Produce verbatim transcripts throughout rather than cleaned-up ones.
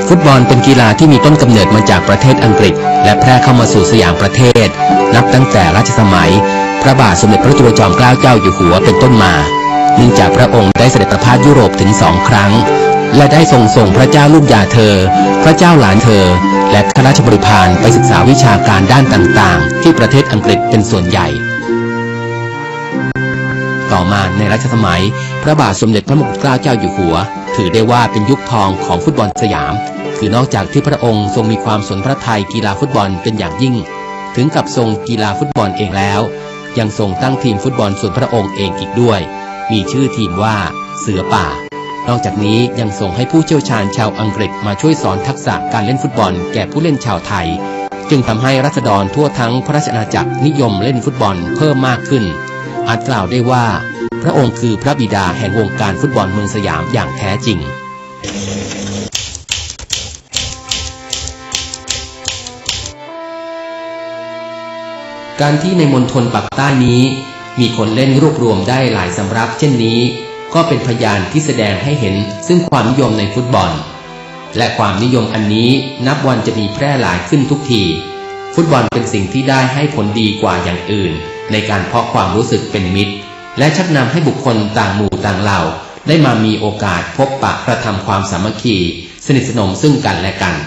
ฟุตบอลเป็นกีฬาที่มีต้นกำเนิดมาจากประเทศอังกฤษและแพร่เข้ามาสู่สยามประเทศนับตั้งแต่รัชสมัยพระบาทสมเด็จพระจุลจอมเกล้าเจ้าอยู่หัวเป็นต้นมาเนื่องจากพระองค์ได้เสด็จประพาสยุโรปถึงสองครั้งและได้ทรงส่งพระเจ้าลูกยาเธอพระเจ้าหลานเธอและข้าราชบริพารไปศึกษาวิชาการด้านต่างๆที่ประเทศอังกฤษเป็นส่วนใหญ่ต่อมาในรัชสมัยพระบาทสมเด็จพระมงกุฎเกล้าเจ้าอยู่หัวถือได้ว่าเป็นยุคทองของฟุตบอลสยามคือนอกจากที่พระองค์ทรงมีความสนพระทัยกีฬาฟุตบอลเป็นอย่างยิ่งถึงกับทรงกีฬาฟุตบอลเองแล้วยังทรงตั้งทีมฟุตบอลส่วนพระองค์เองอีกด้วยมีชื่อทีมว่าเสือป่านอกจากนี้ยังส่งให้ผู้เชี่ยวชาญชาวอังกฤษมาช่วยสอนทักษะการเล่นฟุตบอลแก่ผู้เล่นชาวไทยจึงทำให้ราษฎรทั่วทั้งพระราชอาณาจักรนิยมเล่นฟุตบอลเพิ่มมากขึ้นอาจกล่าวได้ว่าพระองค์คือพระบิดาแห่งวงการฟุตบอลเมืองสยามอย่างแท้จริงการที่ในมณฑลปักใต้นี้มีคนเล่นรวบรวมได้หลายสำรับเช่นนี้ก็เป็นพยานที่แสดงให้เห็นซึ่งความนิยมในฟุตบอลและความนิยมอันนี้นับวันจะมีแพร่หลายขึ้นทุกทีฟุตบอลเป็นสิ่งที่ได้ให้ผลดีกว่าอย่างอื่นในการเพาะความรู้สึกเป็นมิตรและชักนำให้บุคคลต่างหมู่ต่างเหล่าได้มามีโอกาสพบปะกระทำความสามัคคีสนิทสนมซึ่งกันและกัน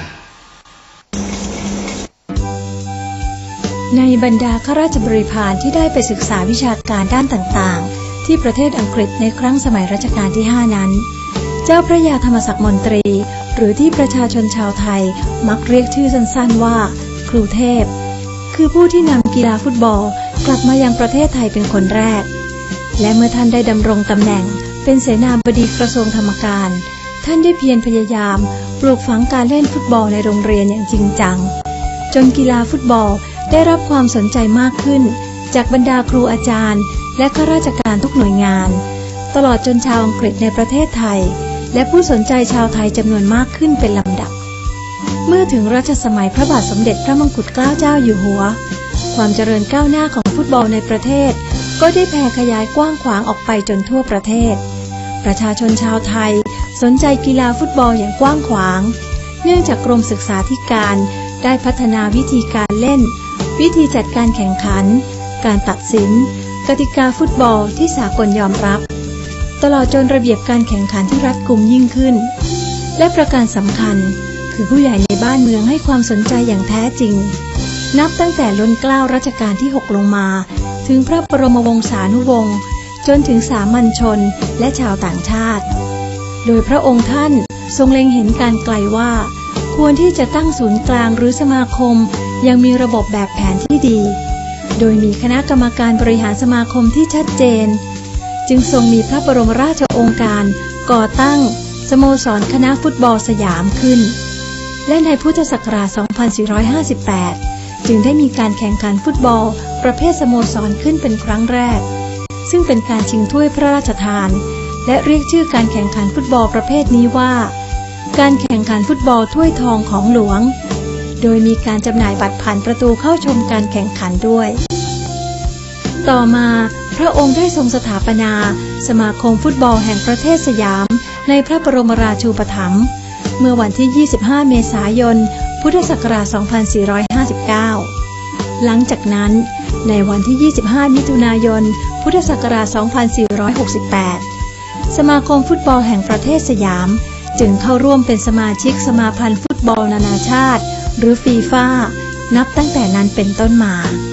ในบรรดาข้าราชบริพารที่ได้ไปศึกษาวิชาการด้านต่างๆที่ประเทศอังกฤษในครั้งสมัยรัชกาลที่ห้านั้นเจ้าพระยาธรรมศักดิ์มนตรีหรือที่ประชาชนชาวไทยมักเรียกชื่อสั้นๆว่าครูเทพคือผู้ที่นำกีฬาฟุตบอลกลับมายังประเทศไทยเป็นคนแรกและเมื่อท่านได้ดำรงตำแหน่งเป็นเสนาบดีกระทรวงธรรมการท่านได้เพียรพยายามปลูกฝังการเล่นฟุตบอลในโรงเรียนอย่างจริงจังจนกีฬาฟุตบอลได้รับความสนใจมากขึ้นจากบรรดาครูอาจารย์และข้าราชการทุกหน่วยงานตลอดจนชาวอังกฤษในประเทศไทยและผู้สนใจชาวไทยจำนวนมากขึ้นเป็นลำดับเมื่อถึงรัชสมัยพระบาทสมเด็จพระมงกุฎเกล้าเจ้าอยู่หัวความเจริญก้าวหน้าของฟุตบอลในประเทศก็ได้แผ่ขยายกว้างขวางออกไปจนทั่วประเทศประชาชนชาวไทยสนใจกีฬาฟุตบอลอย่างกว้างขวางเนื่องจากกรมศึกษาธิการได้พัฒนาวิธีการเล่นวิธีจัดการแข่งขันการตัดสินกติกาฟุตบอลที่สากลยอมรับตลอดจนระเบียบการแข่งขันที่รัดกุมยิ่งขึ้นและประการสำคัญคือผู้ใหญ่ในบ้านเมืองให้ความสนใจอย่างแท้จริงนับตั้งแต่ล้นเกล้ารัชกาลที่หกลงมาถึงพระบรมวงศานุวงศ์จนถึงสามัญชนและชาวต่างชาติโดยพระองค์ท่านทรงเล็งเห็นการไกลว่าควรที่จะตั้งศูนย์กลางหรือสมาคมยังมีระบบแบบแผนที่ดีโดยมีคณะกรรมการบริหารสมาคมที่ชัดเจนจึงทรงมีพระบรมราชโองการก่อตั้งสโมสรคณะฟุตบอลสยามขึ้นและในพุทธศักราช สองพันสี่ร้อยห้าสิบแปด จึงได้มีการแข่งขันฟุตบอลประเภทสโมสรขึ้นเป็นครั้งแรกซึ่งเป็นการชิงถ้วยพระราชทานและเรียกชื่อการแข่งขันฟุตบอลประเภทนี้ว่าการแข่งขันฟุตบอลถ้วยทองของหลวงโดยมีการจำหน่ายบัตรผ่านประตูเข้าชมการแข่งขันด้วยต่อมาพระองค์ได้ทรงสถาปนาสมาคมฟุตบอลแห่งประเทศสยามในพระบรมราชูปถัมภ์เมื่อวันที่ยี่สิบห้าเมษายนพุทธศักราช สองพันสี่ร้อยห้าสิบเก้า หลังจากนั้นในวันที่ยี่สิบห้ามิถุนายนพุทธศักราช สองพันสี่ร้อยหกสิบแปด สมาคมฟุตบอลแห่งประเทศสยามจึงเข้าร่วมเป็นสมาชิกสมาพันธ์ฟุตบอลนานาชาติหรือฟีฟ่านับตั้งแต่นั้นเป็นต้นมา